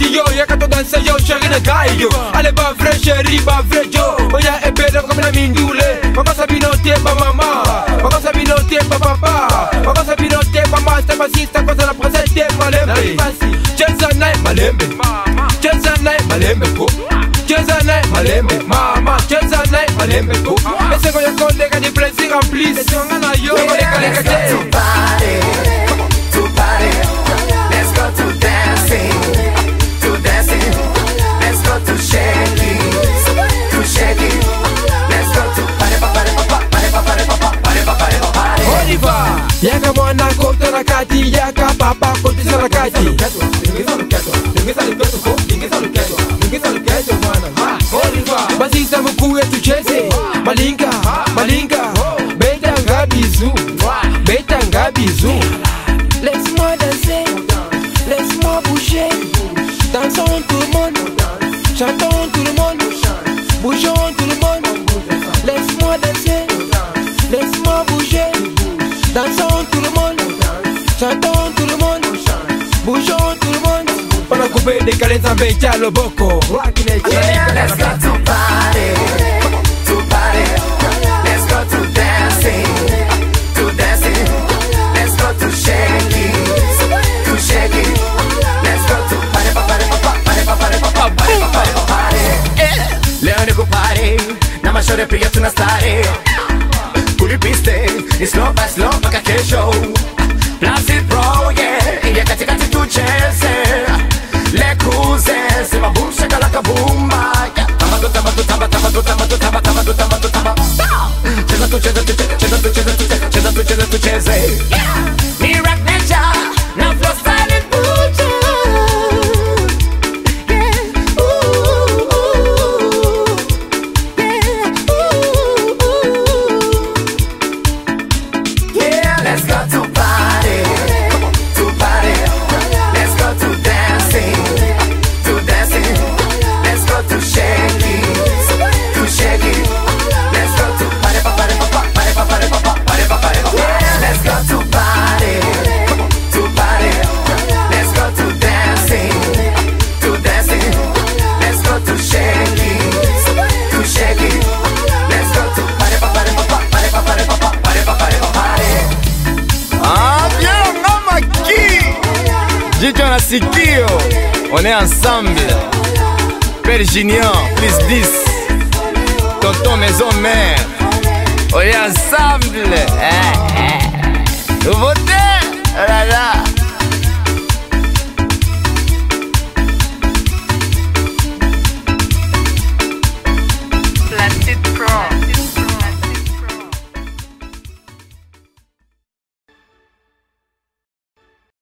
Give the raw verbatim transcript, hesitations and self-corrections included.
yo, y'a qu'à danser yo, chérie le gars yo. Allez ba vrai chérie, ba vrai yo. Oya e belle comme la mindule. Papa sabinote ba mama. Papa sabinote ba papa. Papa sabinote ba master ba sister quand la princesse malembe. Cheza nae malembe. Cheza nae malembe ko. Cheza nae malembe. Mama, cheza nae malembe ko. Ese goya con de que plaisir en plus. Ese ngana yo. Let's go to party, to party. Let's go to dancing, to dancing. Let's go to shaking, to shaking. Let's go to party, party, party, party, party, party, party, party. Oliver, yaka mwana kote na kati, yaka papa kote na kati. Ingeza luketo, ingeza luketo ko, ingeza luketo, ingeza luketo mwana. Oliver, basi sa mkuwe tucheze, malinga, malinga, beta ngabizu, beta ngabizu. Laisse-moi danser, laisse-moi bouger. Dansons tout le monde, chantons tout le monde, bougeons tout le monde. Laisse-moi danser, laisse-moi bouger. Dansons tout le monde, chantons tout le monde, bougeons tout le monde. Para couper des calés en becha lo boko. Let's go to party, to party. Let's go to dancing, to dancing. Let's go to shaking, to shaking. Let's go to party, party, party, party, party, party, party. Leo niko party, na mashore pia tunastare. Kulipiste, ni slow by slow mpaka kesho. Placid bro, yeah, ingia katikati tucheze. Lekuze, sema boom shakalaka boom. Tamba tu tamba tu tamba tamba tu tamba tu tamba tamba tu tamba tu tamba. Cheza tu cheza tu cheza tu cheza tu cheza tu cheza tu cheza. Me rock nature, now flow style and butcher. Yeah, ooh, ooh, yeah, ooh, ooh. Yeah, let's go to party, to party. Let's go to dancing, to dancing. Let's go to shaking, to shaking. Let's go to party, party, party, party, party, party, party, party. Yeah, let's go to party, to party. Let's go to dancing, to dancing. Let's go to shaking, to shaking. Let's go to party, party, party, party, party, party, party. Ah bien, ngoma ki Jicho na sikio, on est ensemble. Père Junior, plus dix. Tonton maison mère, on est ensemble. Eh, eh.